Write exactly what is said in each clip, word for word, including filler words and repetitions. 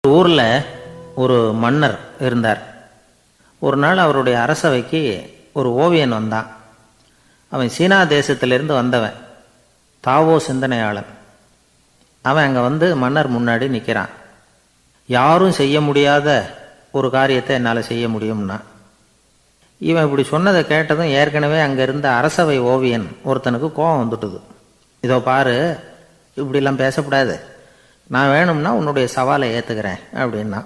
ஊரில் ஒரு மன்னர் இருந்தார். ஒரு நாள் அவருடைய அரசவைக்கு ஒரு ஓவியன் வந்தான். அவன் சீனா தேசத்திலிருந்து வந்தவன், தாவோ சிந்தனையாளன். அவன் அங்கே வந்து மன்னர் முன்னாடி நிற்கிறான். யாரும் செய்ய முடியாத ஒரு காரியத்தை என்னால் செய்ய முடியும்னா. இவன் இப்படி சொன்னதை கேட்டதும் ஏற்கனவே அங்கே இருந்த அரசவை ஓவியன் ஒருத்தனுக்கு கோபம் வந்துட்டுது. இதோ பாரு, இப்படிலாம் பேசக்கூடாது, நான் வேணும்னா உன்னுடைய சவாலை ஏற்றுக்கிறேன் அப்படின்னா.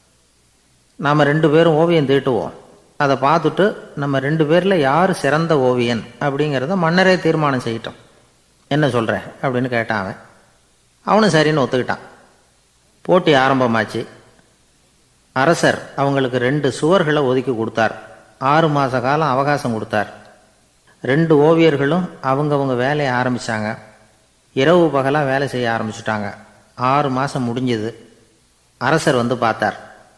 நாம் ரெண்டு பேரும் ஓவியம் தீட்டுவோம், அதை பார்த்துட்டு நம்ம ரெண்டு பேரில் யார் சிறந்த ஓவியன் அப்படிங்கிறத மன்னரே தீர்மானம் செய்யட்டும், என்ன சொல்கிற அப்படின்னு கேட்டான் அவன். அவனும் சரின்னு ஒத்துக்கிட்டான். போட்டி ஆரம்பமாச்சு. அரசர் அவங்களுக்கு ரெண்டு சுவர்களை ஒதுக்கி கொடுத்தார். ஆறு மாத காலம் அவகாசம் கொடுத்தார். ரெண்டு ஓவியர்களும் அவங்கவுங்க வேலையை ஆரம்பித்தாங்க. இரவு பகலாக வேலை செய்ய ஆரம்பிச்சுட்டாங்க. ஆறு மாதம் முடிஞ்சது. அரசர் வந்து பார்த்தார்.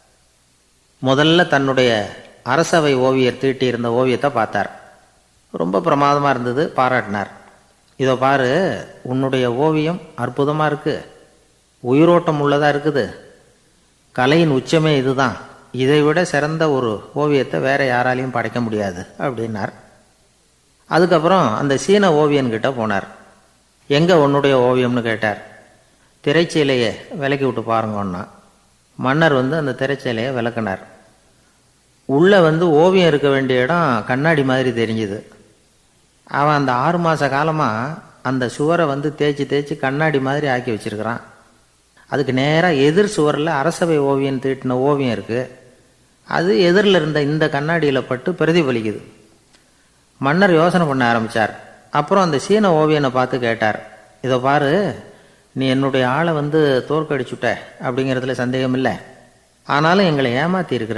முதல்ல தன்னுடைய அரசவை ஓவியர் தீட்டியிருந்த ஓவியத்தை பார்த்தார். ரொம்ப பிரமாதமாக இருந்தது, பாராட்டினார். இதோ பாரு, உன்னுடைய ஓவியம் அற்புதமாக இருக்குது, உயிரோட்டம் உள்ளதாக இருக்குது, கலையின் உச்சமே இதுதான், இதை விட சிறந்த ஒரு ஓவியத்தை வேற யாராலையும் படைக்க முடியாது அப்படின்னார். அதுக்கப்புறம் அந்த சீன ஓவியன்கிட்ட போனார். எங்கே உன்னுடைய ஓவியம்னு கேட்டார். திரைச்சீலையை விலக்கி விட்டு பாருங்கன்னா. மன்னர் வந்து அந்த திரைச்சீலையை விளக்குனார். உள்ளே வந்து ஓவியம் இருக்க வேண்டிய இடம் கண்ணாடி மாதிரி தெரிஞ்சுது. அவன் அந்த ஆறு மாத காலமாக அந்த சுவரை வந்து தேய்ச்சி தேய்ச்சி கண்ணாடி மாதிரி ஆக்கி வச்சிருக்கிறான். அதுக்கு நேராக எதிர் சுவரில் அரசவை ஓவியம் தீட்டின ஓவியம் இருக்குது. அது எதிரில் இருந்த இந்த கண்ணாடியில் பட்டு பிரதிபலிக்குது. மன்னர் யோசனை பண்ண ஆரம்பித்தார். அப்புறம் அந்த சீன ஓவியனை பார்த்து கேட்டார், இதை பாரு, நீ என்னுடைய ஆளை வந்து தோற்கடிச்சுட்ட அப்படிங்கிறதுல சந்தேகம் இல்லை, ஆனாலும் எங்களை ஏமாற்றி இருக்கிற,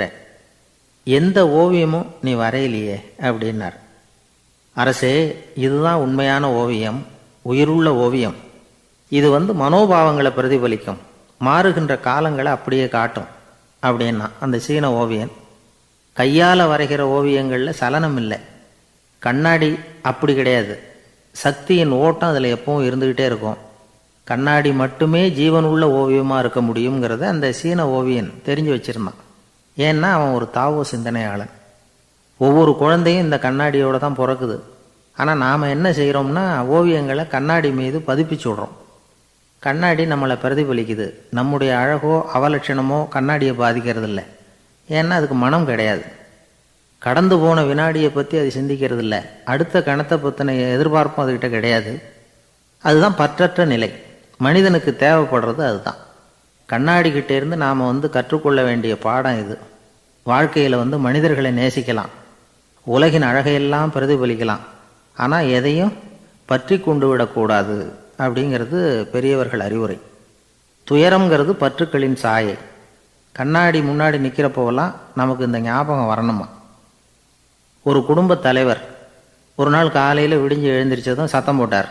எந்த ஓவியமும் நீ வரையிலையே அப்படின்னார். அரசே, இதுதான் உண்மையான ஓவியம், உயிருள்ள ஓவியம். இது வந்து மனோபாவங்களை பிரதிபலிக்கும், மாறுகின்ற காலங்களை அப்படியே காட்டும் அப்படின்னா அந்த சீன ஓவியன். கையால் வரைகிற ஓவியங்களில் சலனம் இல்லை, கண்ணாடி அப்படி கிடையாது, சக்தியின் ஓட்டம் அதில் எப்பவும் இருந்துக்கிட்டே இருக்கும், கண்ணாடி மட்டுமே ஜீவனுள்ள ஓவியமாக இருக்க முடியுங்கிறத அந்த சீன ஓவியன் தெரிஞ்சு வச்சிருந்தான். ஏன்னா அவன் ஒரு தாவோ சிந்தனையாளன். ஒவ்வொரு குழந்தையும் இந்த கண்ணாடியோடு தான் பிறக்குது. ஆனால் நாம் என்ன செய்கிறோம்னா ஓவியங்களை கண்ணாடி மீது பதிப்பிச்சு விடுறோம். கண்ணாடி நம்மளை பிரதிபலிக்குது. நம்முடைய அழகோ அவலட்சணமோ கண்ணாடியை பாதிக்கிறது இல்லை. ஏன்னா அதுக்கு மனம் கிடையாது. கடந்து போன வினாடியை பற்றி அது சிந்திக்கிறது இல்லை. அடுத்த கணத்தை பற்றின எதிர்பார்ப்பும் அதுக்கிட்ட கிடையாது. அதுதான் பற்றற்ற நிலை. மனிதனுக்கு தேவைப்படுறது அதுதான். கண்ணாடிக்கிட்டே இருந்து நாம் வந்து கற்றுக்கொள்ள வேண்டிய பாடம் இது. வாழ்க்கையில் வந்து மனிதர்களை நேசிக்கலாம், உலகின் அழகையெல்லாம் பிரதிபலிக்கலாம், ஆனால் எதையும் பற்றி கொண்டு விடக்கூடாது அப்படிங்கிறது பெரியவர்கள் அறிவுரை. துயரம்ங்கிறது பற்றுக்களின் சாயை. கண்ணாடி முன்னாடி நிற்கிறப்போவெல்லாம் நமக்கு இந்த ஞாபகம் வரணுமா. ஒரு குடும்ப தலைவர் ஒரு நாள் காலையில் விடிஞ்சு எழுந்திரிச்சதும் சத்தம் போட்டார்.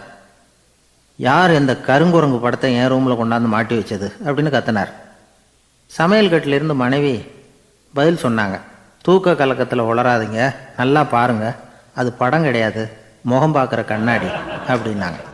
யார் இந்த கருங்குரங்கு படத்தை என் ரூமில் கொண்டாந்து மாட்டி வச்சது அப்படின்னு கத்தினார். சமையல் கட்டிலிருந்து மனைவி பதில் சொன்னாங்க, தூக்க கலக்கத்தில் உளராதிங்க, நல்லா பாருங்க, அது படம் கிடையாது, முகம் பார்க்குற கண்ணாடி அப்படின்னாங்க.